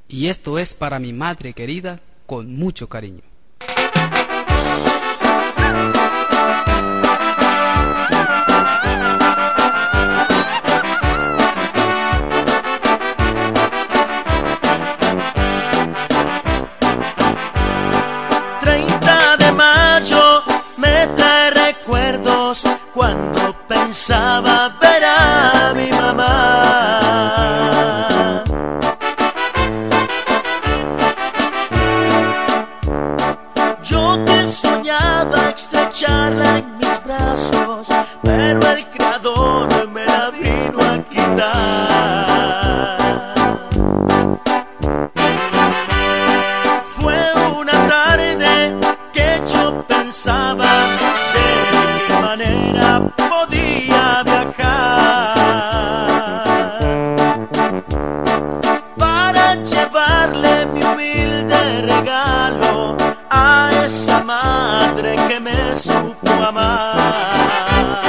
y esto es para mi madre querida con mucho cariño. Cuando pensaba ver a mi mamá, yo que soñaba estrecharla en mis brazos, pero el Creador me la vino a quitar. Fue una tarde que yo pensaba podía viajar para llevarle mi humilde regalo a esa madre que me supo amar.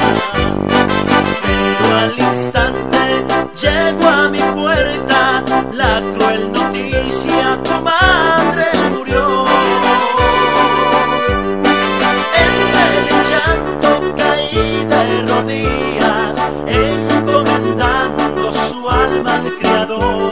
Pero al instante llegó a mi puerta la cruel noticia: tu madre murió. Encomendando su alma al Creador.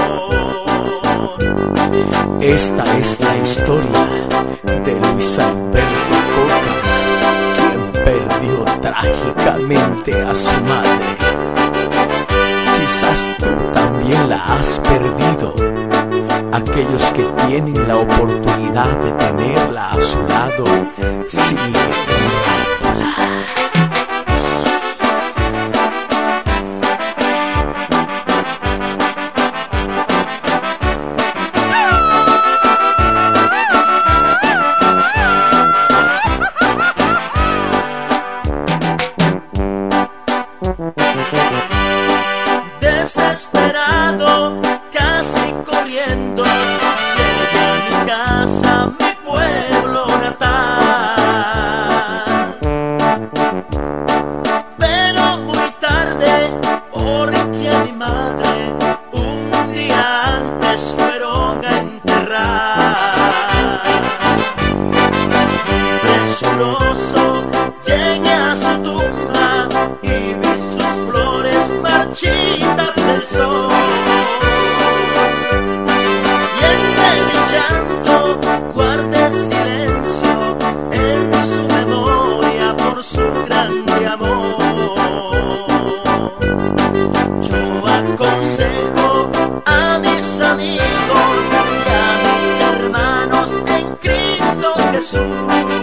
Esta es la historia de Luis Alberto Coca, quien perdió trágicamente a su madre. Quizás tú también la has perdido. Aquellos que tienen la oportunidad de tenerla a su lado, siguen honrándola. Desesperado, casi corriendo, llegué a mi casa, mi pueblo natal. Pero muy tarde, porque a mi madre un día antes fueron a enterrar. Muy presuroso llegué a su tumba y vi sus flores marchitas del sol. Y entre mi llanto guardé silencio en su memoria por su grande amor. Yo aconsejo a mis amigos y a mis hermanos en Cristo Jesús